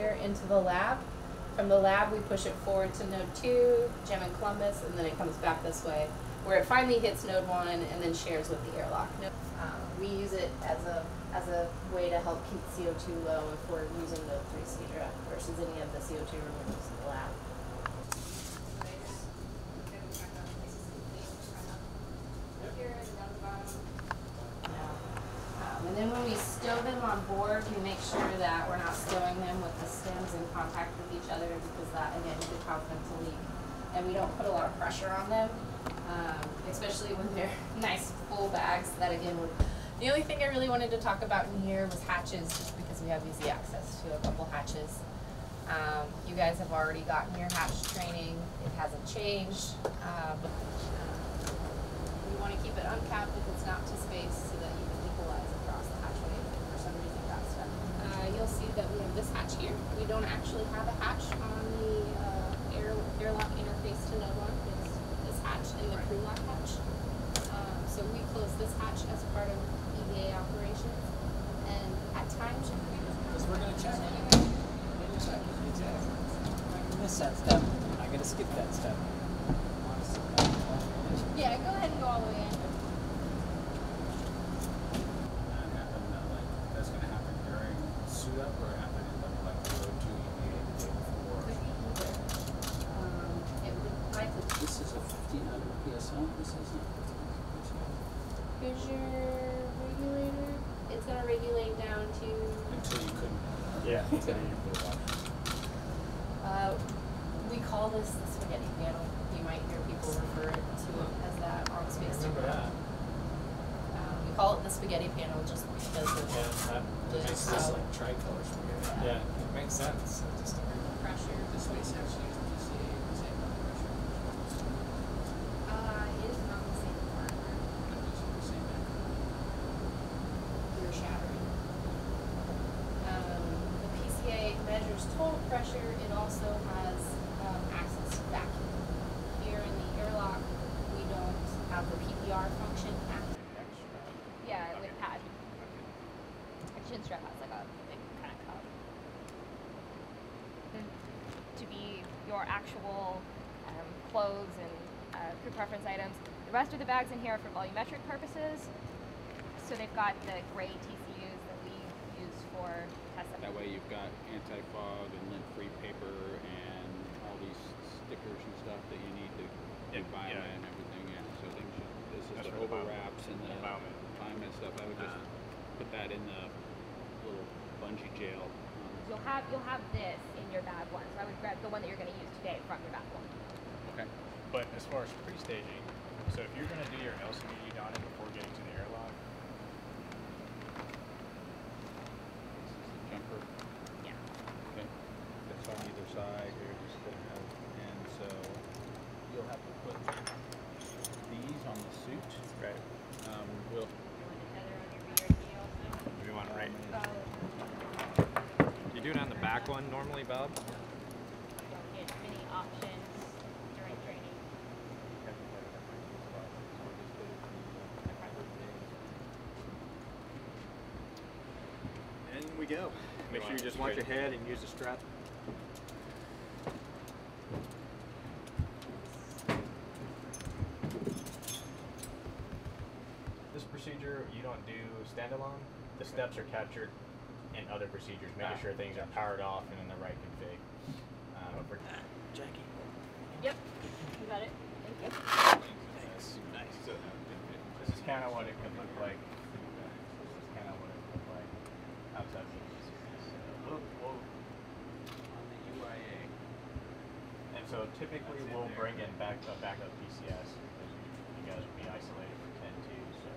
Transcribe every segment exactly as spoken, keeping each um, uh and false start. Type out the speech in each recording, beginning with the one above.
here into the lab. From the lab, we push it forward to node two, gem in Columbus, and then it comes back this way, where it finally hits node one and then shares with the airlock node. Um, we use it as a as a way to help keep C O two low if we're using node three Seadra versus any of the C O two removals in the lab. Um, and then when we stow them on board, we make sure that we're not stowing them with the stems in contact with each other, because that again could cause them to leak. And we don't put a lot of pressure on them, um, especially when they're nice full bags. That again would. The only thing I really wanted to talk about in here was hatches, just because we have easy access to a couple hatches. Um, you guys have already gotten your hatch training. It hasn't changed. Uh, but, uh, we want to keep it uncapped if it's not to space, so that you can equalize across the hatchway if for some reason got stuck. Uh, you'll see that we have this hatch here. We don't actually have a hatch on the uh, air, airlock interface to node one. It's this hatch and the crew lock hatch. Um, so we close this hatch as part of E V A operations, and at times because we're going to check. We're going to check. Exactly. I can miss that step. I got to skip that step. Yeah, go ahead and go all the way in. That happen, uh, like, that's going to happen during suit up, or happen in like, like the road to E V A the day before? Um, it would likely. This is a fifteen hundred P S I. This isn't. Here's your regulator. It's gonna regulate down to. Until you couldn't. Yeah. Until you put it on. Uh, we call this the spaghetti panel. You might hear people refer to it as that on space Remember Tuber. that? Um, we call it the spaghetti panel just because of Yeah, that the makes It's how like tricolor spaghetti. Yeah, it makes sense. It just pressure. The space actually is P C A, the same amount of pressure. Uh, it is not the same partner. No, it's the same amount. You're shattering. Um, the P C A measures total pressure. It also has um, access to vacuum. Here in the airlock, we don't have the P P R function active. Yeah, with pad. A chin strap has like a big kind of cup. To be your actual um, clothes and uh, crew preference items. The rest of the bags in here are for volumetric purposes. So they've got the gray T C Us that we use for test. That way you've got anti-fog and lint-free paper and all these stickers and stuff that you need to do Yeah, biomed yeah. and everything. Yeah, so things should, this is That's the for the over biomed. wraps and the Yeah, biomed. biomed stuff. I would just Uh. put that in the little bungee jail. Um, You'll have you'll have this in your bag one. So I would grab the one that you're going to use today from your bag one. okay. But as far as pre-staging, so if you're going to do your L C D on it before getting to the airlock, This is the jumper. Yeah. Okay. That's on either side. You're just gonna have, and so you'll have to put these on the suit. right? Um, we'll. Do we want to rate? You do it on the back one normally, Bob? Don't get many options during training. In we go. Make sure you just watch your head and use the strap. This procedure, you don't do standalone. The steps are captured in other procedures, making Ah, sure things are powered off and in the right config. Um, for Jackie. Yep. You got it. Thank you. Nice. Nice. So, this is kind of what it could look like. This is kind of what it would look like outside of the P C S. So we'll, we'll, On the U I A. and so typically we'll bring in back a backup P C S because you guys will be isolated for ten two. So.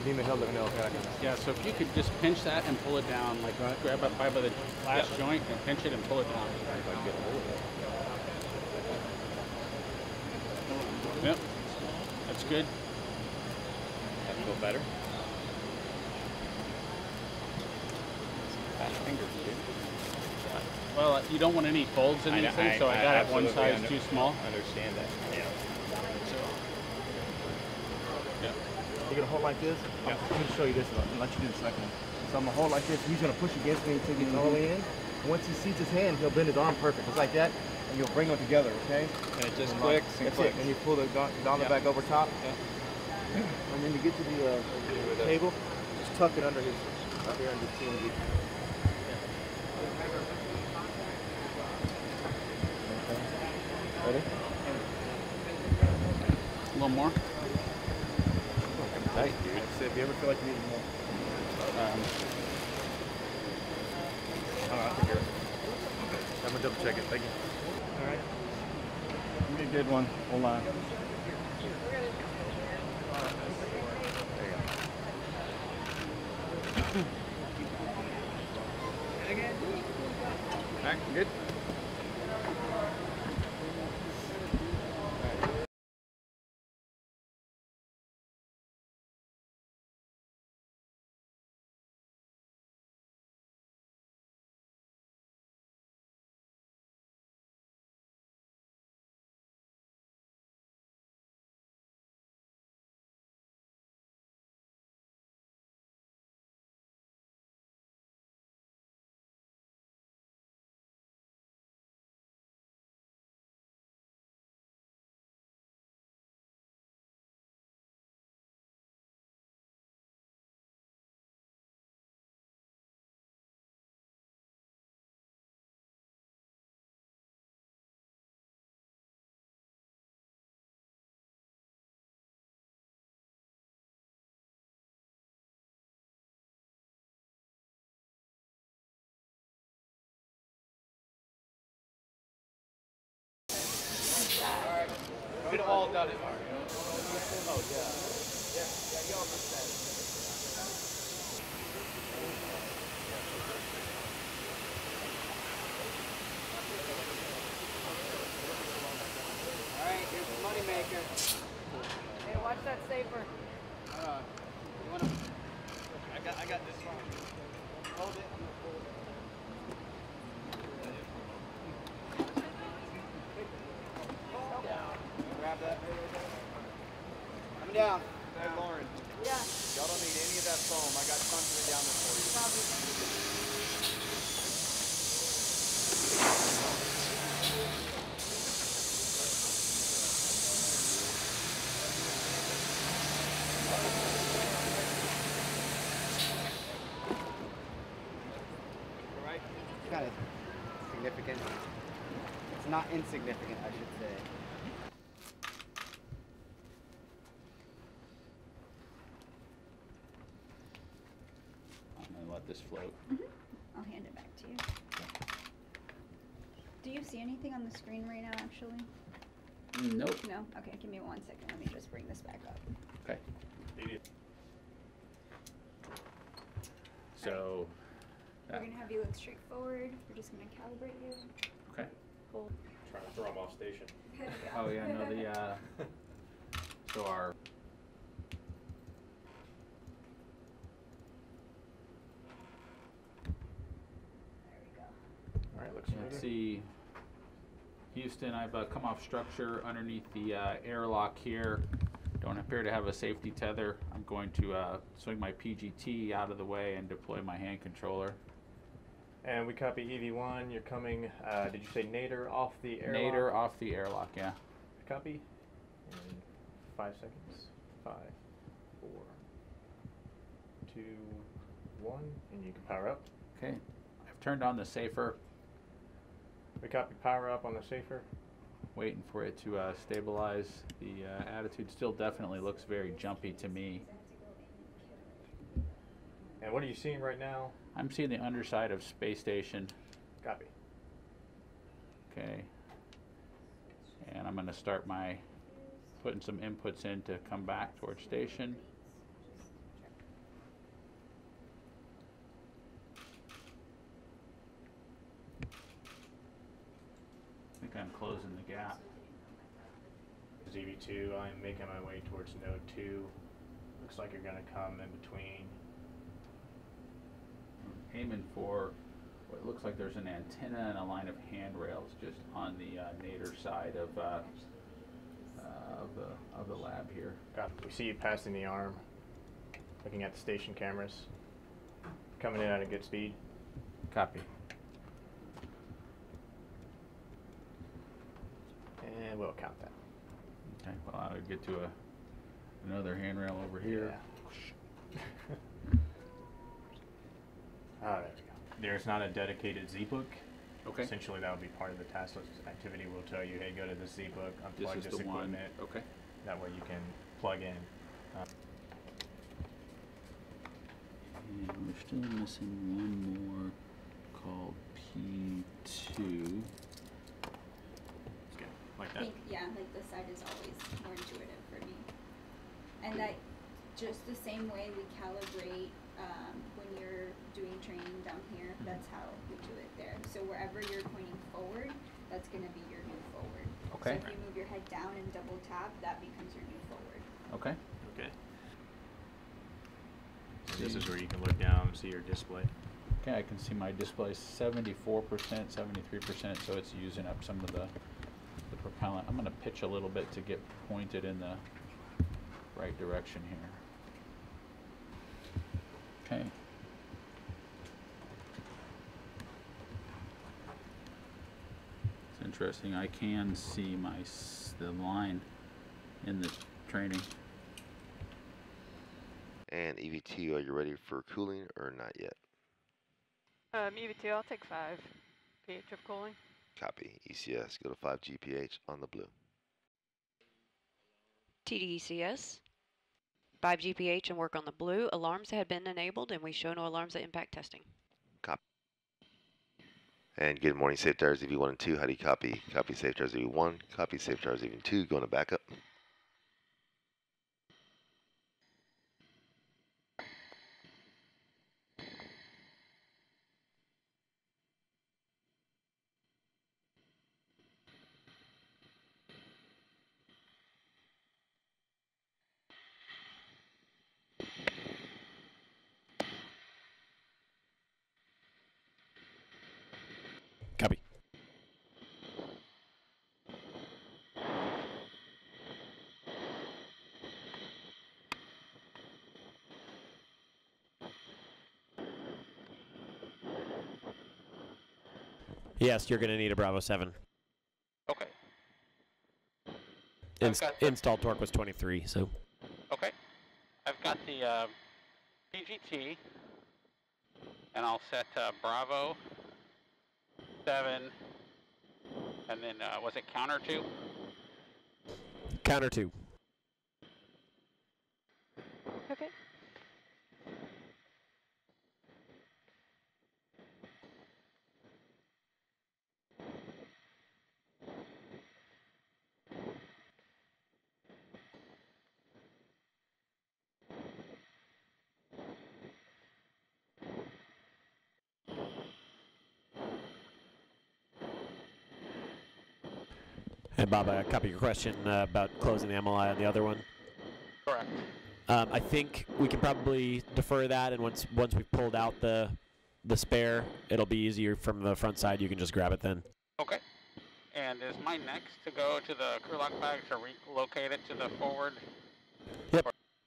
give me a he'll let me know. Okay, I can. Yeah, so if you could just pinch that and pull it down, like Right. grab it by, by the last joint and pinch it and pull it down. If I can get a hold of it. Yep, that's good. That feel better? Fast fingers, dude. Well, uh, you don't want any folds in I these know- things, I- so I I got it one absolutely size under- too small. Understand that. Yeah. So, yeah. You're gonna hold like this. Yeah. I'm gonna show you this and let you do the second one. So I'm gonna hold like this. He's gonna push against me until he gets all the way in. Once he sees his hand, he'll bend his arm perfect, just like that, and you'll bring them together. Okay? And it just And clicks and That's clicks. it. And you pull the ga- gauntlet Yeah. back over top. Yeah. And then you get to the uh, with table, just tuck it under his, right here under the T M G. Okay. Ready? A little more. Tight, dude. That's it. If you ever feel like you need more. Um, Oh, I think you're. I'm gonna double check it. Thank you. All right. be a good one. Hold on. Back, good. We'd all done it. Alright, here's the money maker. Hey, watch that safer. Uh, you wanna... I got, I got this one. Hold it. Grab that. Come down. Hey, Lauren. Yeah. Y'all don't need any of that foam. I got tons of it down there for you. Alright? Kind of significant. It's not insignificant, I should say. I'm gonna let this float. I'll hand it back to you. Do you see anything on the screen right now, actually? Nope. No? Okay, give me one second. Let me just bring this back up. Okay. So, We're that, gonna have you look straight forward. We're just gonna calibrate you. okay. Hold. Trying to throw them off station. Oh yeah, no, the, uh, so our, There we go. All right, looks let's good. see, Houston, I've uh, come off structure underneath the uh, airlock here. Don't appear to have a safety tether. I'm going to uh, swing my P G T out of the way and deploy my hand controller. And we copy E V one. You're coming, uh, did you say Nader off the airlock? Nader off the airlock, yeah. Copy. In five seconds. Five, four, two, one, and you can power up. Okay, I've turned on the safer, We copy power up on the safer. waiting for it to uh, stabilize. The uh, attitude still definitely looks very jumpy to me. And what are you seeing right now? I'm seeing the underside of space station. Copy. Okay. And I'm gonna start my, putting some inputs in to come back towards station. Okay, I'm closing the gap. Z V two, I'm making my way towards node two. Looks like you're gonna come in between. I'm aiming for what looks like there's an antenna and a line of handrails just on the uh, nadir side of uh, uh, of the of the lab here. Got we see you passing the arm, looking at the station cameras, coming in at a good speed. Copy. And we'll count that. Okay, well, I would get to a another handrail over here. Yeah. Ah, there we go. There's not a dedicated Z-book. Okay. Essentially, that would be part of the task list activity. We'll tell you, hey, go to the Z-book, unplug This this, is the one. equipment. Okay. That way you can plug in. Uh, And we're still missing one more called P two. like I that. think, yeah, like the side is always more intuitive for me. And that, just the same way we calibrate um, when you're doing training down here, that's how we do it there. So wherever you're pointing forward, that's going to be your new forward. Okay. So if you move your head down and double tap, that becomes your new forward. Okay. Okay. So this is where you can look down and see your display. Okay, I can see my display seventy-four percent, seventy-three percent, so it's using up some of the, the propellant. I'm going to pitch a little bit to get pointed in the right direction here. Okay. It's interesting. I can see my s the line in the training. And E V two, are you ready for cooling or not yet? Um, E V two, I'll take five pH of cooling. Copy. E C S, go to five G P H on the blue. T D E C S, five G P H and work on the blue. Alarms had been enabled and we show no alarms at impact testing. Copy. And good morning, Safe Tires E V one and two. How do you copy? Copy Safe Tires E V one, copy Safe Tires E V two, going to backup. Copy. Yes, you're going to need a Bravo seven. Okay. Inst got the- install torque was twenty-three, so. Okay. I've got the uh, P G T, and I'll set uh, Bravo seven, and then uh, was it counter two? Counter two. Okay. And Bob, I copy your question uh, about closing the M L I on the other one. Correct. Um, I think we can probably defer that, and once once we've pulled out the the spare, it'll be easier from the front side. You can just grab it then. Okay. And is my next to go to the crew lock bag to relocate it to the forward? Yep.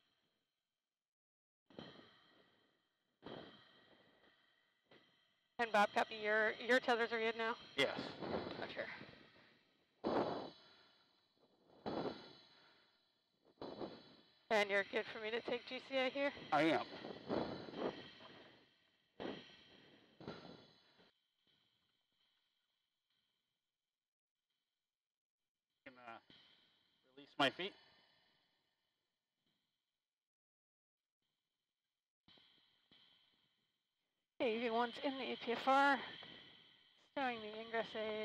And Bob, copy, your, your tethers are good now? Yes. Gotcha. And you're good for me to take G C A here? I am. Can, uh, release my feet. Okay, U V one's in the A P F R, stowing the ingress aid.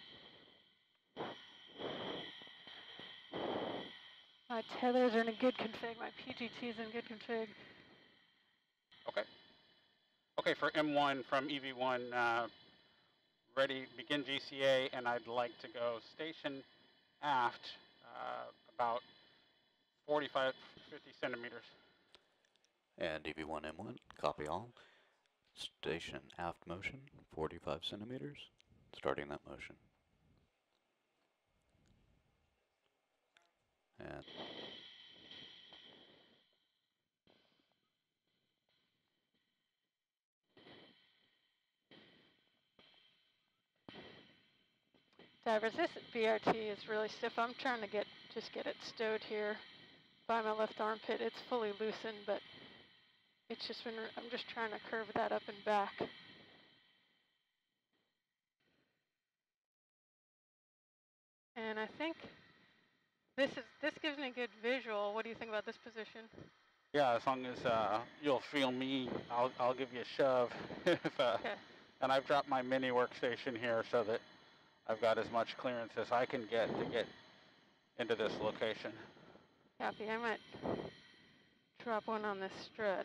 My tethers are in a good config, my P G T's in good config. Okay. Okay, for M one from E V one, uh, ready, begin G C A, and I'd like to go station aft uh, about forty-five, fifty centimeters. And D V one M one, copy all. Station aft motion, forty-five centimeters. Starting that motion. And Divers, this B R T is really stiff. I'm trying to get just get it stowed here by my left armpit. It's fully loosened, but it's just been, I'm just trying to curve that up and back. And I think this is this gives me a good visual. What do you think about this position? Yeah, as long as uh, you'll feel me, I'll, I'll give you a shove. if, uh, Okay. And I've dropped my mini workstation here so that I've got as much clearance as I can get to get into this location. Copy. I might drop one on this strut.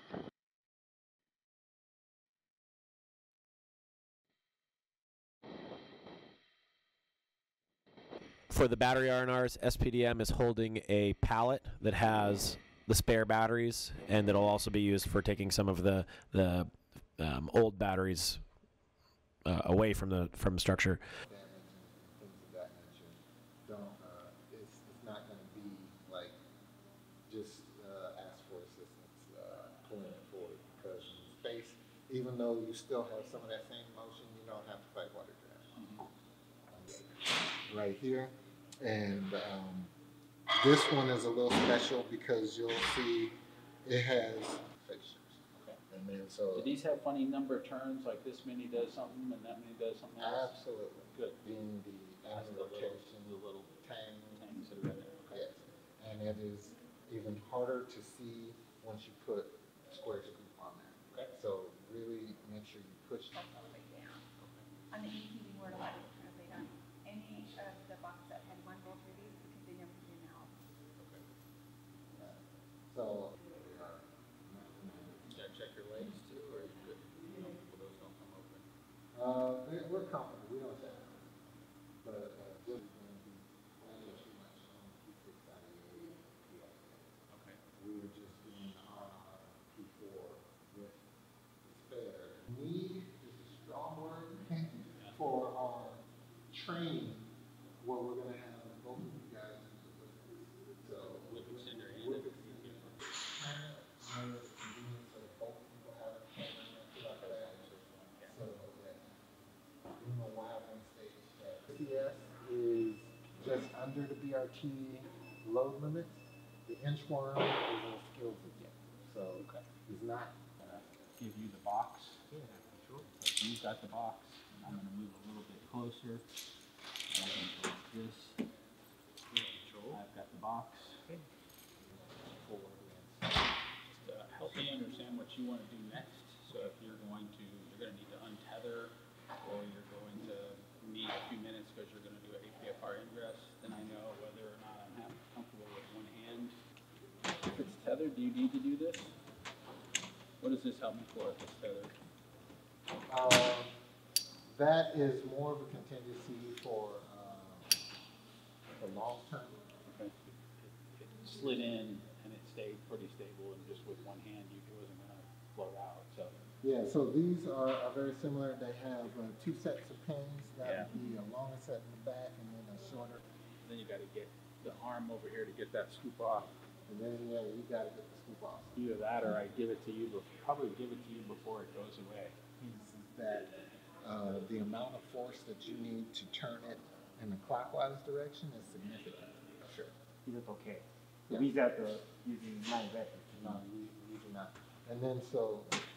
For the battery R and Rs, S P D M is holding a pallet that has the spare batteries, and that'll also be used for taking some of the the um, old batteries uh, away from the from the structure. Things of that nature. Don't. Uh, it's it's not going to be like just uh, ask for assistance uh, pulling it forward, because in space, even though you still have some of that same motion, you don't have to fight water draft. Mm-hmm. Right here. And um, this one is a little special because you'll see it has fixtures. Okay. And then so. Do these have funny number of turns, like this many does something and that many does something else? Absolutely. Good. Being the That's angle the little, rotation, the little tang. tangs that are in there. Okay. Yes. And it is even harder to see once you put square scoop on there. Okay. So really make sure you push it. On the E P D word, a lot of translate on any of the boxes that had one roll through these because they never do now. Okay. So. You gotta check your legs too, or are you good? So those don't come open. Uh, they- we're comfortable. We don't check. But uh, just going to be plenty too much on P six out of the P S. Okay. We were just doing R R P four with the spare. Need is a strong word for our training, where we're going to have both of you guys use the whip. So Whip extender and whip a extender. Kind of convenient so that both people have a camera like that. So that you know why on stage. C S is just under the B R T load limit. The inchworm is in skills again. So Okay. he's not. Uh, give you the box. Yeah, sure. So you've got the box. I'm going to move a little bit closer. I'm going to go like this. I've got the box. Forward. Just uh, help me understand what you want to do next. So if you're going to, you're going to need to untether, or you're going to need a few minutes because you're going to do an A P F R ingress, then I know whether or not I'm happy, comfortable with one hand. If it's tethered, do you need to do this? What does this help me for if it's tethered? Um, that is more of a contingency for uh, the long term. Okay. It slid in and it stayed pretty stable, and just with one hand, you, it wasn't going to float out. So. Yeah, so these are, are very similar. They have uh, two sets of pins. That Yeah. would be a longer set in the back and then a shorter. Then you got to get the arm over here to get that scoop off. And then, yeah, you got to get the scoop off. Either that, or I give it to you, bef- probably give it to you before it goes away. Is that uh, the amount of force that you need to turn it in the clockwise direction is significant. Sure. He looked okay. Yeah. He's at the using nine vectors. No, we, we do not. And then so